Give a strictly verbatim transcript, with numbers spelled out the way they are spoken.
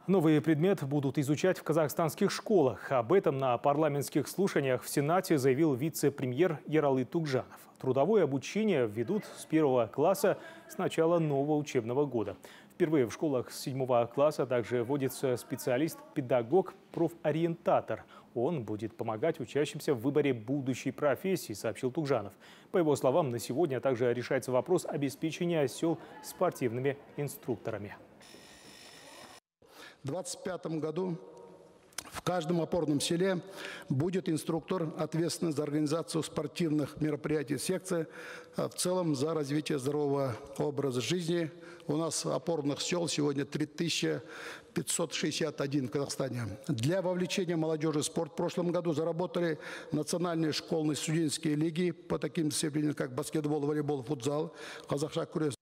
Новый предмет будут изучать в казахстанских школах. Об этом на парламентских слушаниях в Сенате заявил вице-премьер Ералы Тугжанов. Трудовое обучение введут с первого класса с начала нового учебного года. Впервые в школах с седьмого класса также вводится специалист-педагог, профориентатор. Он будет помогать учащимся в выборе будущей профессии, сообщил Тугжанов. По его словам, на сегодня также решается вопрос обеспечения сел спортивными инструкторами. В две тысячи двадцать пятом году в каждом опорном селе будет инструктор, ответственный за организацию спортивных мероприятий секции, а в целом за развитие здорового образа жизни. У нас опорных сел сегодня три тысячи пятьсот шестьдесят один в Казахстане. Для вовлечения молодежи в спорт в прошлом году заработали национальные школьные студенческие лиги по таким дисциплинам, как баскетбол, волейбол, футзал, казахша күрес